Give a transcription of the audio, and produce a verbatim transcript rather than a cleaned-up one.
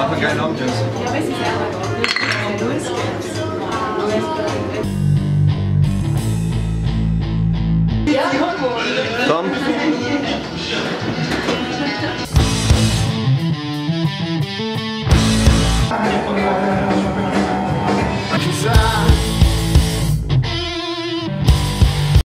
Mach einen geilen Abend, Jungs. Ja, weiß ich Komm.